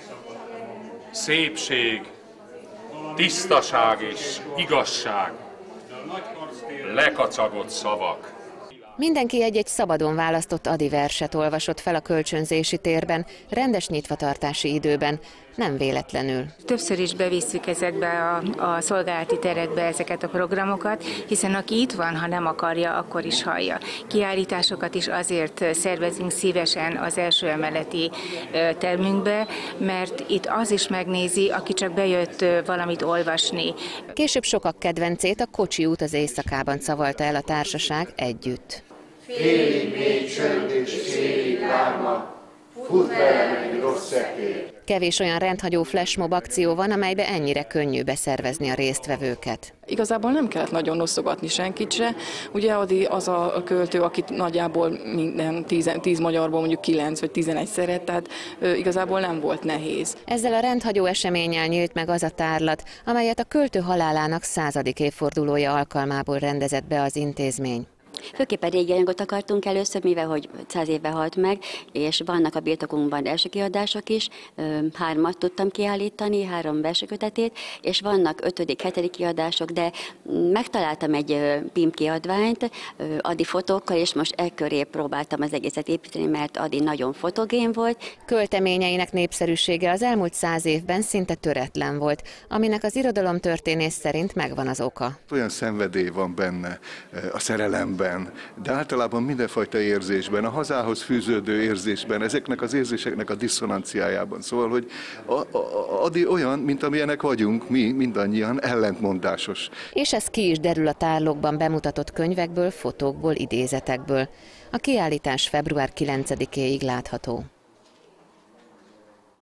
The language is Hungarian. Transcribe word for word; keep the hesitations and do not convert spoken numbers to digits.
szépség, tisztaság és igazság, lekacagott szavak. Mindenki egy-egy szabadon választott Ady verset olvasott fel a kölcsönzési térben, rendes nyitvatartási időben, nem véletlenül. Többször is bevisszük ezekbe a, a szolgálati terekbe ezeket a programokat, hiszen aki itt van, ha nem akarja, akkor is hallja. Kiállításokat is azért szervezünk szívesen az első emeleti termünkbe, mert itt az is megnézi, aki csak bejött valamit olvasni. Később sokak kedvencét, a Kocsi út az éjszakában szavalta el a társaság együtt. Félig mély csönd és félig lárma, fut velem egy rossz szekér. Kevés olyan rendhagyó flashmob akció van, amelybe ennyire könnyű beszervezni a résztvevőket. Igazából nem kellett nagyon noszogatni senkit se. Ugye Ady az a költő, akit nagyjából minden tíz, tíz magyarból mondjuk kilenc vagy tizenegy szeret, tehát ö, igazából nem volt nehéz. Ezzel a rendhagyó eseménnyel nyílt meg az a tárlat, amelyet a költő halálának századik évfordulója alkalmából rendezett be az intézmény. Főképpen régi anyagot akartunk először, mivel hogy száz éve halt meg, és vannak a birtokunkban első kiadások is, hármat tudtam kiállítani, három versekötetét, és vannak ötödik, hetedik kiadások, de megtaláltam egy pim kiadványt Ady fotókkal, és most e köré próbáltam az egészet építeni, mert Ady nagyon fotogén volt. Költeményeinek népszerűsége az elmúlt száz évben szinte töretlen volt, aminek az irodalomtörténész szerint megvan az oka. Olyan szenvedély van benne a szerelemben, de általában mindenfajta érzésben, a hazához fűződő érzésben, ezeknek az érzéseknek a diszonanciájában. Szóval, hogy Ady olyan, mint amilyenek vagyunk, mi mindannyian, ellentmondásos. És ez ki is derül a tárlókban bemutatott könyvekből, fotókból, idézetekből. A kiállítás február kilencedikéig látható.